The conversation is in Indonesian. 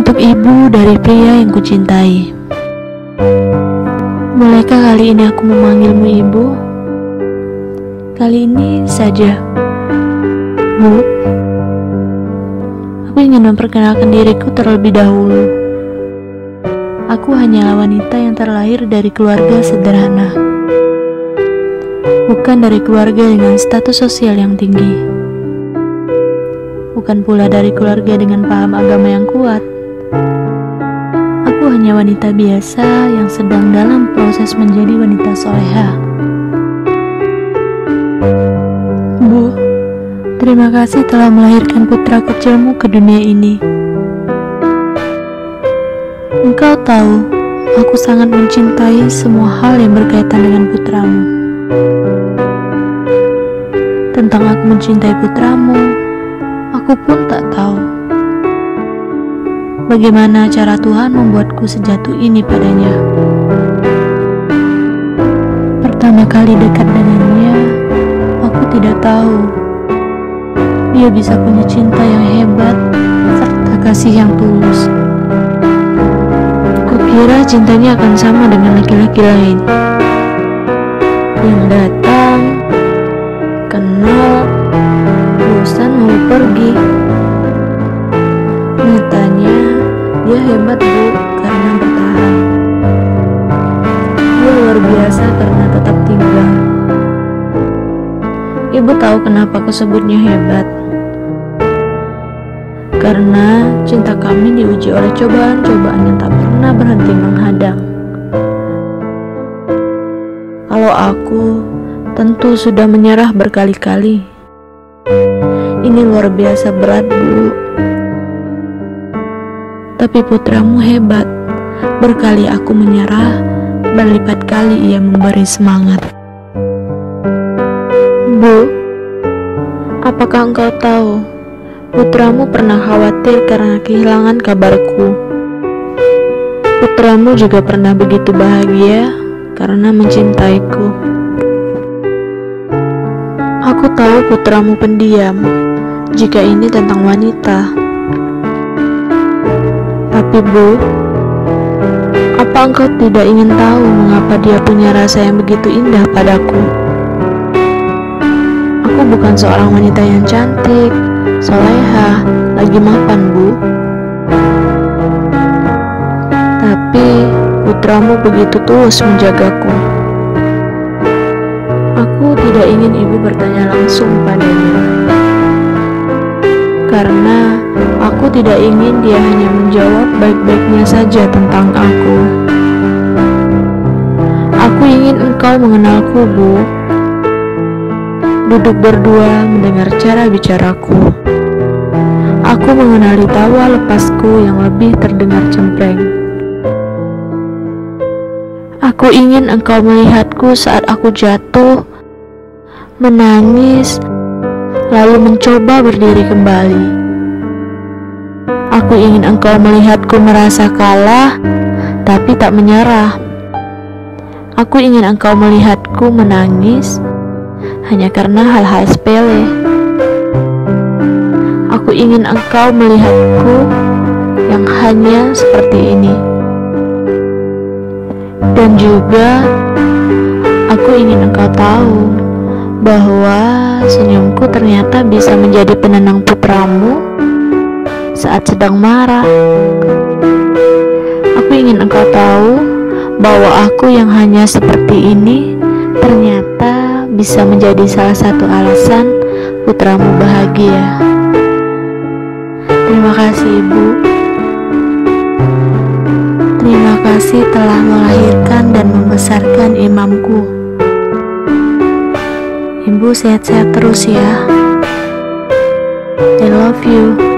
Untuk ibu dari pria yang kucintai. Bolehkah kali ini aku memanggilmu ibu? Kali ini saja. Bu, aku ingin memperkenalkan diriku terlebih dahulu. Aku hanyalah wanita yang terlahir dari keluarga sederhana, bukan dari keluarga dengan status sosial yang tinggi, bukan pula dari keluarga dengan paham agama yang kuat. Aku hanya wanita biasa yang sedang dalam proses menjadi wanita soleha. Bu, terima kasih telah melahirkan putra kecilmu ke dunia ini. Engkau tahu, aku sangat mencintai semua hal yang berkaitan dengan putramu. Tentang aku mencintai putramu, aku pun tak tahu bagaimana cara Tuhan membuatku sejatuh ini padanya. Pertama kali dekat dengannya, aku tidak tahu dia bisa punya cinta yang hebat serta kasih yang tulus. Kukira cintanya akan sama dengan laki-laki lain yang datang, kenal, bosan mau pergi. Nyatanya dia hebat, Bu, karena bertahan. Dia luar biasa karena tetap tinggal. Ibu tahu kenapa aku sebutnya hebat? Karena cinta kami diuji oleh cobaan-cobaan yang tak pernah berhenti menghadang. Kalau aku tentu sudah menyerah berkali-kali. Ini luar biasa berat, Bu. Tapi putramu hebat. Berkali aku menyerah, berlipat kali ia memberi semangat. Bu, apakah engkau tahu, putramu pernah khawatir karena kehilangan kabarku. Putramu juga pernah begitu bahagia karena mencintaiku. Aku tahu putramu pendiam jika ini tentang wanita. Tapi Bu, apa engkau tidak ingin tahu mengapa dia punya rasa yang begitu indah padaku? Aku bukan seorang wanita yang cantik, soleha, lagi mapan, Bu. Tapi putramu begitu tulus menjagaku. Aku tidak ingin ibu bertanya langsung padanya, karena aku tidak ingin dia hanya menjawab baik-baiknya saja tentang aku. Aku ingin engkau mengenalku, Bu. Duduk berdua mendengar cara bicaraku. Aku mengenali tawa lepasku yang lebih terdengar cempreng. Aku ingin engkau melihatku saat aku jatuh, menangis, lalu mencoba berdiri kembali. Aku ingin engkau melihatku merasa kalah, tapi tak menyerah. Aku ingin engkau melihatku menangis hanya karena hal-hal sepele. Aku ingin engkau melihatku yang hanya seperti ini. Dan juga aku ingin engkau tahu bahwa senyumku ternyata bisa menjadi penenang putramu saat sedang marah. Aku ingin engkau tahu bahwa aku yang hanya seperti ini ternyata bisa menjadi salah satu alasan putramu bahagia. Terima kasih, Ibu. Terima kasih telah melahirkan dan membesarkan imamku. Ibu sehat-sehat terus ya. I love you.